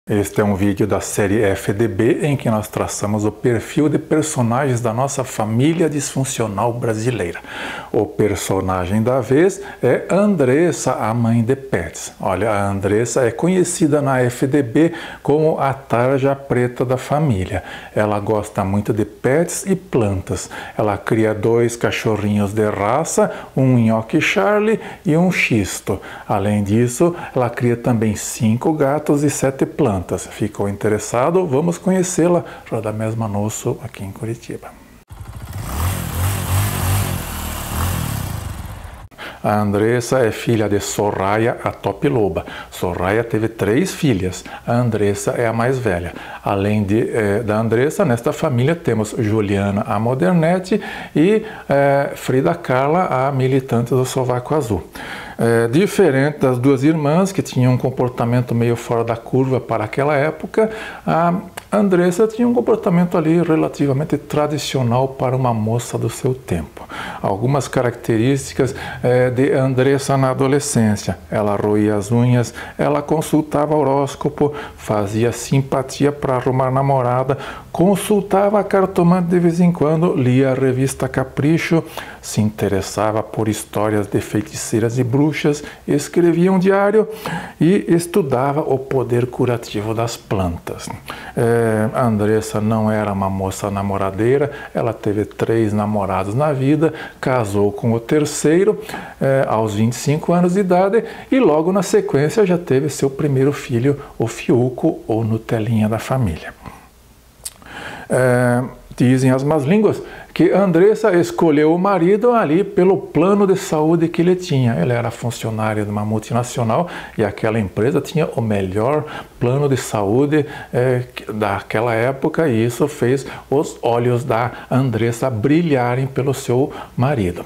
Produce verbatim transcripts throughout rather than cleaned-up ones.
Este é um vídeo da série F D B em que nós traçamos o perfil de personagens da nossa família disfuncional brasileira. O personagem da vez é Andressa, a mãe de pets. Olha, a Andressa é conhecida na F D B como a tarja preta da família. Ela gosta muito de pets e plantas. Ela cria dois cachorrinhos de raça, um Nhoque Charlie e um Xisto. Além disso, ela cria também cinco gatos e sete plantas. Ficou interessado? Vamos conhecê-la. Radamés Manosso, aqui em Curitiba. A Andressa é filha de Soraya, a Topiloba. Soraya teve três filhas. A Andressa é a mais velha. Além de, eh, da Andressa, nesta família temos Juliana, a Modernete, e eh, Frida Carla, a militante do Sovaco Azul. É, diferente das duas irmãs, que tinham um comportamento meio fora da curva para aquela época, a Andressa tinha um comportamento ali relativamente tradicional para uma moça do seu tempo. Algumas características é, de Andressa na adolescência: ela roía as unhas, ela consultava horóscopo, fazia simpatia para arrumar namorada, consultava a cartomante de vez em quando, lia a revista Capricho, se interessava por histórias de feiticeiras e bruxas, escrevia um diário e estudava o poder curativo das plantas. É, a Andressa não era uma moça namoradeira, ela teve três namorados na vida, casou com o terceiro é, aos vinte e cinco anos de idade e logo na sequência já teve seu primeiro filho, o Fiuco, ou Nutelinha da família. É, dizem as más línguas que Andressa escolheu o marido ali pelo plano de saúde que ele tinha. Ele era funcionário de uma multinacional e aquela empresa tinha o melhor plano de saúde é, daquela época, e isso fez os olhos da Andressa brilharem pelo seu marido.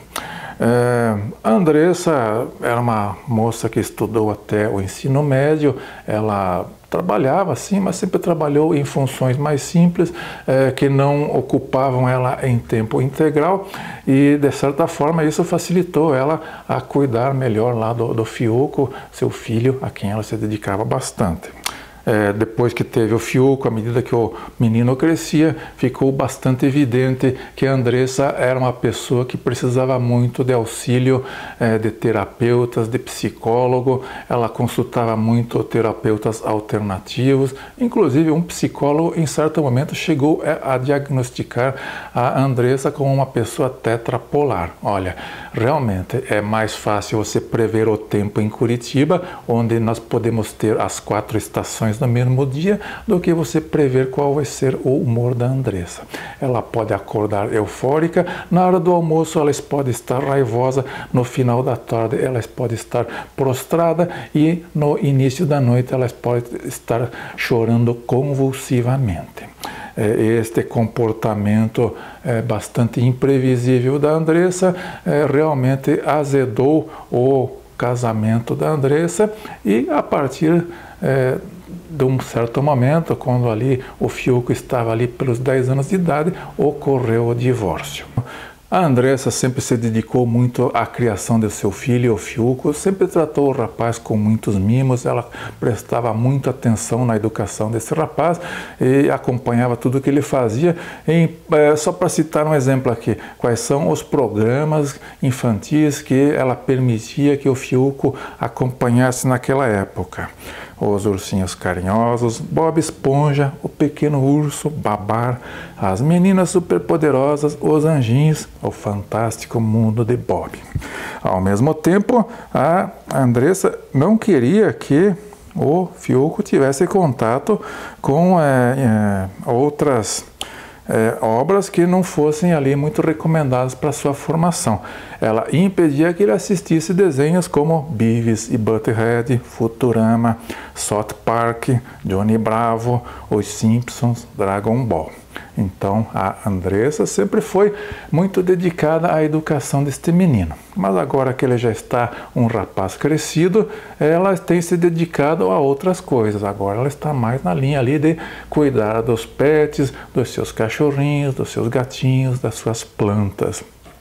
É, a Andressa era uma moça que estudou até o ensino médio. Ela trabalhava sim, mas sempre trabalhou em funções mais simples, é, que não ocupavam ela em tempo integral, e de certa forma isso facilitou ela a cuidar melhor lá do, do Fiuco, seu filho, a quem ela se dedicava bastante. É, depois que teve o Fiuco, à medida que o menino crescia, ficou bastante evidente que a Andressa era uma pessoa que precisava muito de auxílio é, de terapeutas, de psicólogo. Ela consultava muito terapeutas alternativos, inclusive um psicólogo em certo momento chegou a diagnosticar a Andressa como uma pessoa tetrapolar. Olha, realmente é mais fácil você prever o tempo em Curitiba, onde nós podemos ter as quatro estações no mesmo dia, do que você prever qual vai ser o humor da Andressa. Ela pode acordar eufórica, na hora do almoço ela pode estar raivosa, no final da tarde ela pode estar prostrada e no início da noite ela pode estar chorando convulsivamente. Este comportamento é, bastante imprevisível da Andressa é, realmente azedou o casamento da Andressa, e a partir é, de um certo momento, quando ali o Fiuco estava ali pelos dez anos de idade, ocorreu o divórcio. A Andressa sempre se dedicou muito à criação de seu filho, o Fiuco, sempre tratou o rapaz com muitos mimos. Ela prestava muita atenção na educação desse rapaz e acompanhava tudo o que ele fazia. E, é, só para citar um exemplo aqui, quais são os programas infantis que ela permitia que o Fiuco acompanhasse naquela época: Os Ursinhos Carinhosos, Bob Esponja, O Pequeno Urso, Babar, As Meninas Superpoderosas, Os Anjinhos, O Fantástico Mundo de Bob. Ao mesmo tempo, a Andressa não queria que o Fiuco tivesse contato com é, é, outras É, obras que não fossem ali muito recomendadas para sua formação. Ela impedia que ele assistisse desenhos como Beavis e Butthead, Futurama, South Park, Johnny Bravo, Os Simpsons, Dragon Ball. Então a Andressa sempre foi muito dedicada à educação deste menino. Mas agora que ele já está um rapaz crescido, ela tem se dedicado a outras coisas. Agora ela está mais na linha ali de cuidar dos pets, dos seus cachorrinhos, dos seus gatinhos, das suas plantas.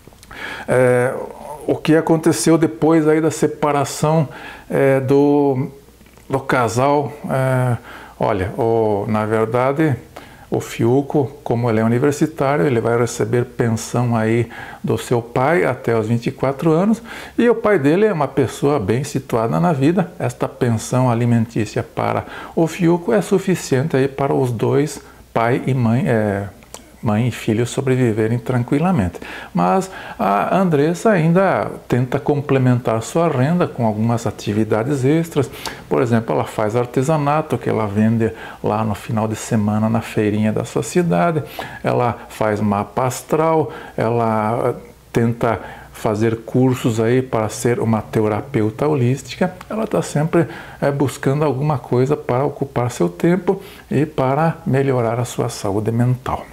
É, o que aconteceu depois aí da separação é, do, do casal, é, olha, o, na verdade, o Fiuco, como ele é universitário, ele vai receber pensão aí do seu pai até os vinte e quatro anos, e o pai dele é uma pessoa bem situada na vida. Esta pensão alimentícia para o Fiuco é suficiente aí para os dois, pai e mãe, é, mãe e filho, sobreviverem tranquilamente. Mas a Andressa ainda tenta complementar sua renda com algumas atividades extras. Por exemplo, ela faz artesanato, que ela vende lá no final de semana na feirinha da sua cidade. Ela faz mapa astral, ela tenta fazer cursos aí para ser uma terapeuta holística. Ela está sempre é, buscando alguma coisa para ocupar seu tempo e para melhorar a sua saúde mental.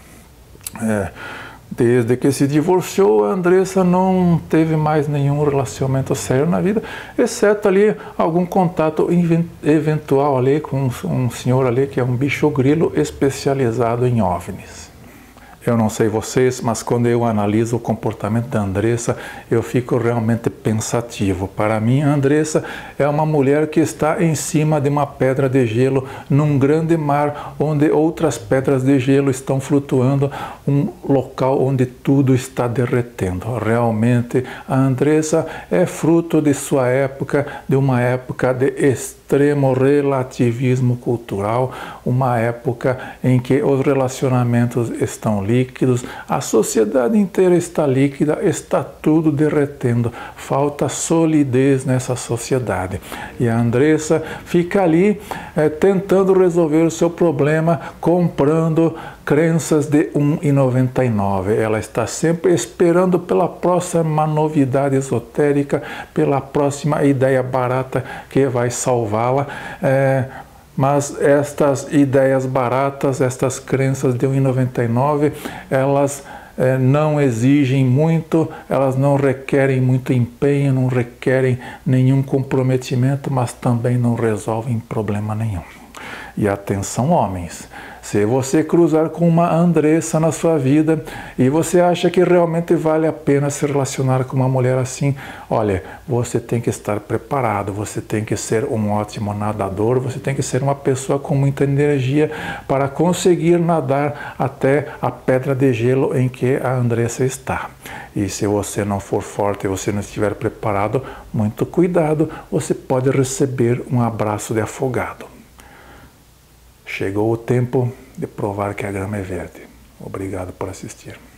É, desde que se divorciou, a Andressa não teve mais nenhum relacionamento sério na vida, exceto ali algum contato eventual ali com um senhor ali que é um bicho grilo especializado em OVNIs. Eu não sei vocês, mas quando eu analiso o comportamento da Andressa, eu fico realmente pensativo. Para mim, a Andressa é uma mulher que está em cima de uma pedra de gelo num grande mar, onde outras pedras de gelo estão flutuando, um local onde tudo está derretendo. Realmente, a Andressa é fruto de sua época, de uma época de extremo relativismo cultural, uma época em que os relacionamentos estão líquidos, a sociedade inteira está líquida, está tudo derretendo, falta solidez nessa sociedade. E a Andressa fica ali é, tentando resolver o seu problema, comprando crenças de um real e noventa e nove centavos. Ela está sempre esperando pela próxima novidade esotérica, pela próxima ideia barata que vai salvá-la. É, mas estas ideias baratas, estas crenças de um real e noventa e nove centavos, elas é, não exigem muito, elas não requerem muito empenho, não requerem nenhum comprometimento, mas também não resolvem problema nenhum. E atenção, homens, se você cruzar com uma Andressa na sua vida e você acha que realmente vale a pena se relacionar com uma mulher assim, olha, você tem que estar preparado, você tem que ser um ótimo nadador, você tem que ser uma pessoa com muita energia para conseguir nadar até a pedra de gelo em que a Andressa está. E se você não for forte e você não estiver preparado, muito cuidado, você pode receber um abraço de afogado. Chegou o tempo de provar que a grama é verde. Obrigado por assistir.